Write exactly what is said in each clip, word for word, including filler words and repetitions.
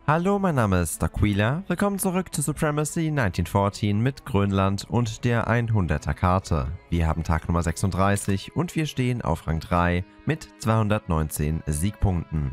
Hallo, mein Name ist Aquila. Willkommen zurück zu Supremacy neunzehnhundertvierzehn mit Grönland und der hunderter Karte. Wir haben Tag Nummer sechsunddreißig und wir stehen auf Rang drei mit zweihundertneunzehn Siegpunkten.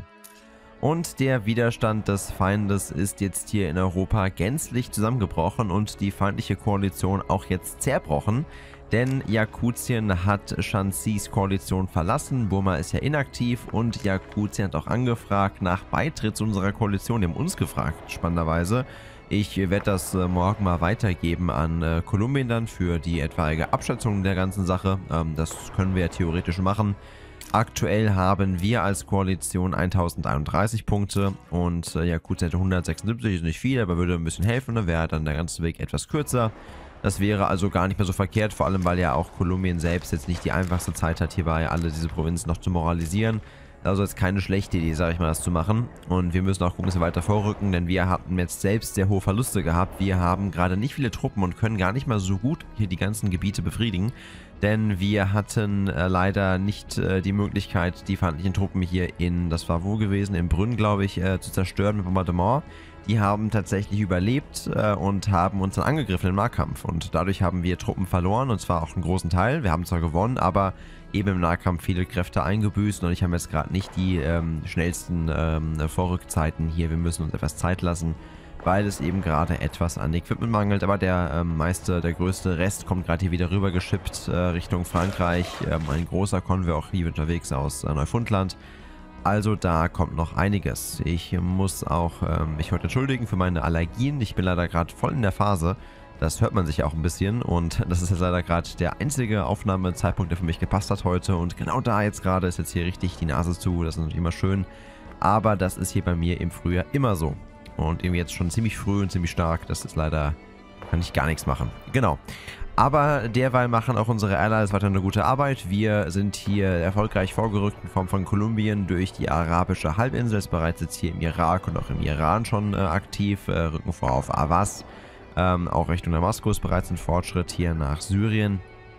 Und der Widerstand des Feindes ist jetzt hier in Europa gänzlich zusammengebrochen und die feindliche Koalition auch jetzt zerbrochen. Denn Jakutien hat Shanxis Koalition verlassen, Burma ist ja inaktiv und Jakutien hat auch angefragt nach Beitritt zu unserer Koalition. Die haben uns gefragt, spannenderweise. Ich werde das äh, morgen mal weitergeben an äh, Kolumbien dann für die etwaige Abschätzung der ganzen Sache. Ähm, das können wir ja theoretisch machen. Aktuell haben wir als Koalition tausendeinunddreißig Punkte und äh, Jakutien hätte hundertsechsundsiebzig, ist nicht viel, aber würde ein bisschen helfen, dann wäre dann der ganze Weg etwas kürzer. Das wäre also gar nicht mehr so verkehrt, vor allem weil ja auch Kolumbien selbst jetzt nicht die einfachste Zeit hat, hierbei alle diese Provinzen noch zu moralisieren. Also jetzt keine schlechte Idee, sage ich mal, das zu machen. Und wir müssen auch gucken, dass wir weiter vorrücken, denn wir hatten jetzt selbst sehr hohe Verluste gehabt. Wir haben gerade nicht viele Truppen und können gar nicht mal so gut hier die ganzen Gebiete befriedigen. Denn wir hatten äh, leider nicht äh, die Möglichkeit, die feindlichen Truppen hier in, das war wo gewesen, in Brünn, glaube ich, äh, zu zerstören mit Bombardement. Die haben tatsächlich überlebt äh, und haben uns dann angegriffen im Nahkampf. Und dadurch haben wir Truppen verloren, und zwar auch einen großen Teil. Wir haben zwar gewonnen, aber eben im Nahkampf viele Kräfte eingebüßt. Und ich habe jetzt gerade nicht die ähm, schnellsten ähm, Vorrückzeiten hier. Wir müssen uns etwas Zeit lassen, weil es eben gerade etwas an Equipment mangelt. Aber der ähm, meiste, der größte Rest kommt gerade hier wieder rüber geschippt äh, Richtung Frankreich. Ähm, ein großer Konvoi auch hier unterwegs aus äh, Neufundland. Also da kommt noch einiges. Ich muss auch ähm, mich heute entschuldigen für meine Allergien. Ich bin leider gerade voll in der Phase. Das hört man sich ja auch ein bisschen. Und das ist jetzt leider gerade der einzige Aufnahmezeitpunkt, der für mich gepasst hat heute. Und genau da jetzt gerade ist jetzt hier richtig die Nase zu. Das ist natürlich immer schön. Aber das ist hier bei mir im Frühjahr immer so. Und irgendwie jetzt schon ziemlich früh und ziemlich stark. Das ist leider, kann ich gar nichts machen. Genau. Aber derweil machen auch unsere Allies weiter eine gute Arbeit. Wir sind hier erfolgreich vorgerückt in Form von Kolumbien durch die arabische Halbinsel. Ist bereits jetzt hier im Irak und auch im Iran schon äh, aktiv. Äh, rücken vor auf Avaz. Ähm, auch Richtung Damaskus bereits ein Fortschritt hier nach Syrien.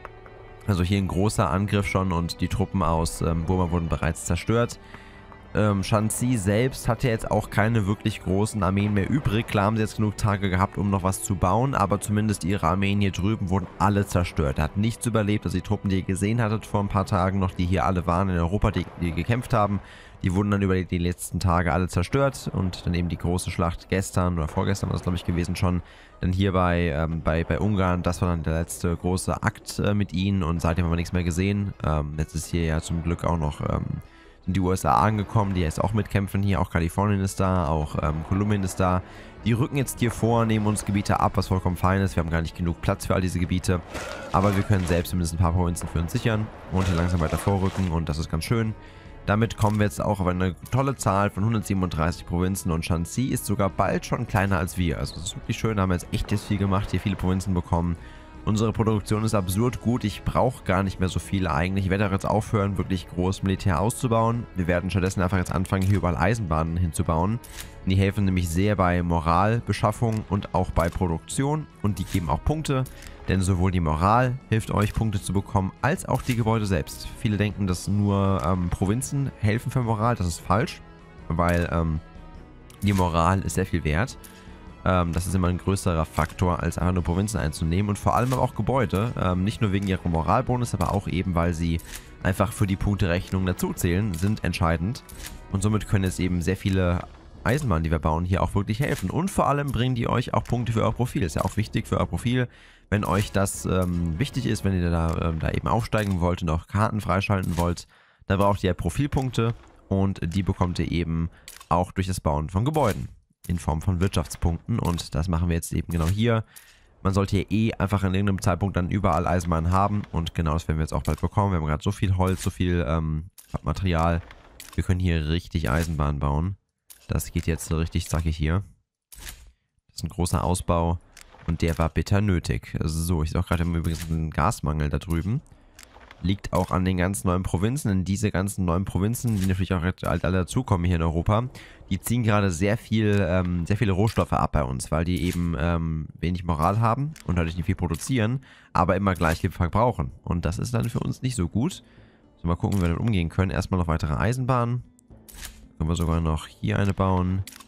Also hier ein großer Angriff schon und die Truppen aus ähm, Burma wurden bereits zerstört. Ähm, Shanxi selbst hatte jetzt auch keine wirklich großen Armeen mehr übrig. Klar haben sie jetzt genug Tage gehabt, um noch was zu bauen, aber zumindest ihre Armeen hier drüben wurden alle zerstört. Er hat nichts überlebt, also die Truppen, die ihr gesehen hattet vor ein paar Tagen noch, die hier alle waren in Europa, die, die gekämpft haben, die wurden dann über die, die letzten Tage alle zerstört und dann eben die große Schlacht gestern oder vorgestern war das, glaube ich, gewesen schon. Dann hier bei, ähm, bei, bei Ungarn, das war dann der letzte große Akt äh, mit ihnen und seitdem haben wir nichts mehr gesehen. Ähm, jetzt ist hier ja zum Glück auch noch ähm, sind die U S A angekommen, die jetzt auch mitkämpfen hier. Auch Kalifornien ist da, auch ähm, Kolumbien ist da. Die rücken jetzt hier vor, nehmen uns Gebiete ab, was vollkommen fein ist. Wir haben gar nicht genug Platz für all diese Gebiete. Aber wir können selbst zumindest ein paar Provinzen für uns sichern und hier langsam weiter vorrücken und das ist ganz schön. Damit kommen wir jetzt auch auf eine tolle Zahl von hundertsiebenunddreißig Provinzen und Shanxi ist sogar bald schon kleiner als wir. Also das ist wirklich schön, da haben wir jetzt echt viel gemacht, hier viele Provinzen bekommen. Unsere Produktion ist absurd gut, ich brauche gar nicht mehr so viel eigentlich. Ich werde auch jetzt aufhören, wirklich groß Militär auszubauen. Wir werden stattdessen einfach jetzt anfangen, hier überall Eisenbahnen hinzubauen. Die helfen nämlich sehr bei Moralbeschaffung und auch bei Produktion und die geben auch Punkte. Denn sowohl die Moral hilft euch, Punkte zu bekommen, als auch die Gebäude selbst. Viele denken, dass nur ähm, Provinzen helfen für Moral. Das ist falsch, weil ähm, die Moral ist sehr viel wert. Ähm, das ist immer ein größerer Faktor, als einfach nur Provinzen einzunehmen. Und vor allem aber auch Gebäude. Ähm, nicht nur wegen ihrer Moralbonus, aber auch eben, weil sie einfach für die Punkterechnung dazuzählen, sind entscheidend. Und somit können es eben sehr viele Eisenbahnen, die wir bauen, hier auch wirklich helfen. Und vor allem bringen die euch auch Punkte für euer Profil. Ist ja auch wichtig für euer Profil. Wenn euch das ähm, wichtig ist, wenn ihr da, ähm, da eben aufsteigen wollt und auch Karten freischalten wollt, dann braucht ihr Profilpunkte und die bekommt ihr eben auch durch das Bauen von Gebäuden in Form von Wirtschaftspunkten und das machen wir jetzt eben genau hier. Man sollte hier eh einfach an irgendeinem Zeitpunkt dann überall Eisenbahn haben und genau das werden wir jetzt auch bald bekommen. Wir haben gerade so viel Holz, so viel ähm, Material. Wir können hier richtig Eisenbahn bauen. Das geht jetzt so richtig zackig hier. Das ist ein großer Ausbau. Und der war bitter nötig. So, ich sehe auch gerade im Übrigen einen Gasmangel da drüben. Liegt auch an den ganzen neuen Provinzen. Denn diese ganzen neuen Provinzen, die natürlich auch alle dazukommen hier in Europa, die ziehen gerade sehr viel, ähm, sehr viele Rohstoffe ab bei uns, weil die eben ähm, wenig Moral haben und dadurch nicht viel produzieren, aber immer gleich viel verbrauchen. Und das ist dann für uns nicht so gut. So, mal gucken, wie wir damit umgehen können. Erstmal noch weitere Eisenbahnen. Können wir sogar noch hier eine bauen.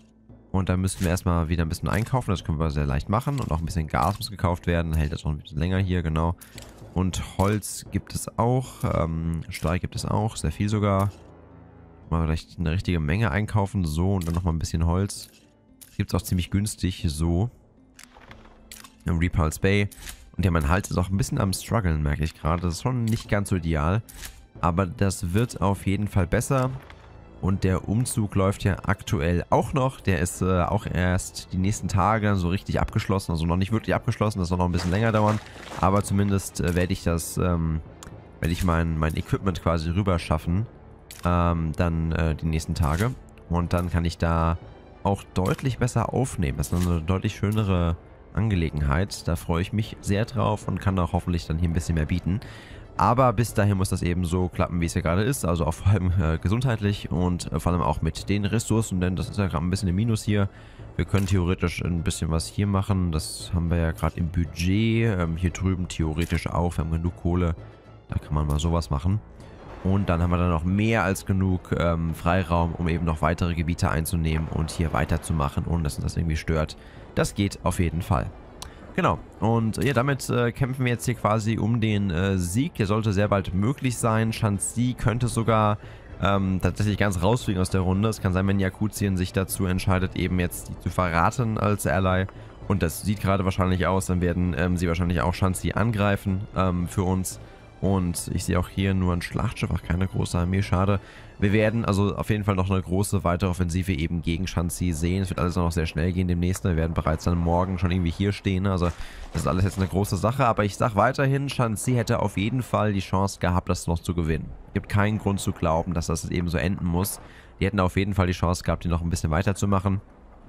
Und dann müssten wir erstmal wieder ein bisschen einkaufen. Das können wir sehr leicht machen. Und auch ein bisschen Gas muss gekauft werden. Dann hält das noch ein bisschen länger hier, genau. Und Holz gibt es auch. Ähm, Stahl gibt es auch. Sehr viel sogar. Mal vielleicht eine richtige Menge einkaufen. So, und dann nochmal ein bisschen Holz. Gibt es auch ziemlich günstig. So. Im Repulse Bay. Und ja, mein Hals ist auch ein bisschen am struggeln, merke ich gerade. Das ist schon nicht ganz so ideal. Aber das wird auf jeden Fall besser. Und der Umzug läuft ja aktuell auch noch. Der ist äh, auch erst die nächsten Tage so richtig abgeschlossen. Also noch nicht wirklich abgeschlossen. Das soll noch ein bisschen länger dauern. Aber zumindest äh, werde ich das, ähm, werde ich mein, mein Equipment quasi rüber schaffen. Ähm, dann äh, die nächsten Tage. Und dann kann ich da auch deutlich besser aufnehmen. Das ist eine deutlich schönere Angelegenheit. Da freue ich mich sehr drauf und kann auch hoffentlich dann hier ein bisschen mehr bieten. Aber bis dahin muss das eben so klappen, wie es ja gerade ist. Also auch vor allem äh, gesundheitlich und äh, vor allem auch mit den Ressourcen, denn das ist ja gerade ein bisschen im Minus hier. Wir können theoretisch ein bisschen was hier machen. Das haben wir ja gerade im Budget. Ähm, hier drüben theoretisch auch. Wir haben genug Kohle. Da kann man mal sowas machen. Und dann haben wir dann noch mehr als genug ähm, Freiraum, um eben noch weitere Gebiete einzunehmen und hier weiterzumachen, ohne dass uns das irgendwie stört. Das geht auf jeden Fall. Genau, und ja, damit äh, kämpfen wir jetzt hier quasi um den äh, Sieg. Der sollte sehr bald möglich sein. Shanxi könnte sogar ähm, tatsächlich ganz rausfliegen aus der Runde. Es kann sein, wenn Yakutien sich dazu entscheidet, eben jetzt die zu verraten als Ally. Und das sieht gerade wahrscheinlich aus, dann werden ähm, sie wahrscheinlich auch Shanxi angreifen ähm, für uns. Und ich sehe auch hier nur ein Schlachtschiff, ach, keine große Armee, schade. Wir werden also auf jeden Fall noch eine große weitere Offensive eben gegen Shanxi sehen. Es wird alles noch sehr schnell gehen demnächst. Wir werden bereits dann morgen schon irgendwie hier stehen. Also das ist alles jetzt eine große Sache. Aber ich sage weiterhin, Shanxi hätte auf jeden Fall die Chance gehabt, das noch zu gewinnen. Es gibt keinen Grund zu glauben, dass das eben so enden muss. Die hätten auf jeden Fall die Chance gehabt, die noch ein bisschen weiterzumachen.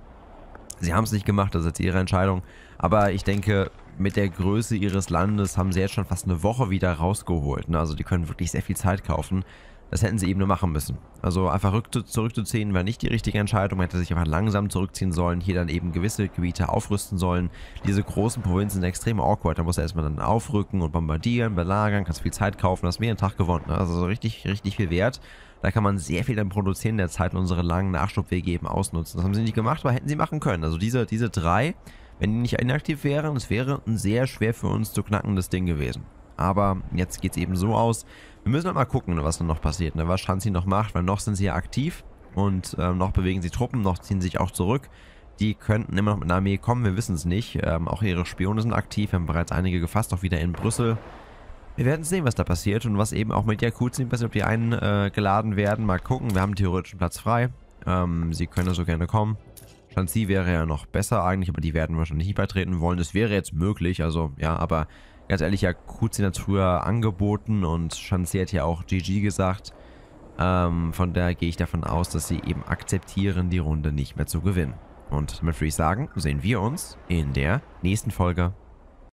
Sie haben es nicht gemacht, das ist jetzt ihre Entscheidung. Aber ich denke, mit der Größe ihres Landes haben sie jetzt schon fast eine Woche wieder rausgeholt. Ne? Also die können wirklich sehr viel Zeit kaufen. Das hätten sie eben nur machen müssen. Also einfach zurückzuziehen wäre nicht die richtige Entscheidung. Man hätte sich einfach langsam zurückziehen sollen, hier dann eben gewisse Gebiete aufrüsten sollen. Diese großen Provinzen sind extrem awkward. Da muss er erstmal dann aufrücken und bombardieren, belagern, kannst viel Zeit kaufen, hast mehr einen Tag gewonnen. Ne? Also so richtig, richtig viel Wert. Da kann man sehr viel dann produzieren in der Zeit und unsere langen Nachschubwege eben ausnutzen. Das haben sie nicht gemacht, aber hätten sie machen können. Also diese, diese drei, wenn die nicht inaktiv wären, es wäre ein sehr schwer für uns zu knackendes Ding gewesen. Aber jetzt geht es eben so aus. Wir müssen halt mal gucken, was dann noch passiert, ne? Was Shanxi noch macht, weil noch sind sie ja aktiv und ähm, noch bewegen sie Truppen, noch ziehen sich auch zurück. Die könnten immer noch mit einer Armee kommen, wir wissen es nicht. Ähm, auch ihre Spione sind aktiv, wir haben bereits einige gefasst, auch wieder in Brüssel. Wir werden sehen, was da passiert und was eben auch mit Yakutien passiert, ob die eingeladen werden. Mal gucken, wir haben theoretisch einen Platz frei. Ähm, sie können so gerne kommen. Shanxi wäre ja noch besser eigentlich, aber die werden wahrscheinlich nicht beitreten wollen. Das wäre jetzt möglich, also ja, aber ganz ehrlich, Yakutien hat es früher angeboten und Shanxi hat ja auch G G gesagt. Ähm, von daher gehe ich davon aus, dass sie eben akzeptieren, die Runde nicht mehr zu gewinnen. Und damit würde ich sagen, sehen wir uns in der nächsten Folge.